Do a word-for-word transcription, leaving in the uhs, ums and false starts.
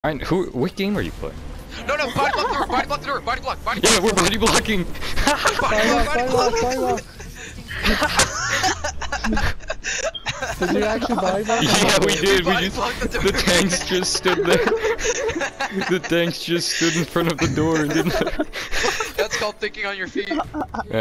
Alright, who? What game are you playing? No, no, body block the door, body block the door, body block, body block. Yeah, we're body blocking. Body block, body block, body block. Did you actually body block? Yeah, we did. We just the, the tanks just stood there. The tanks just stood in front of the door and didn't. That's called thinking on your feet.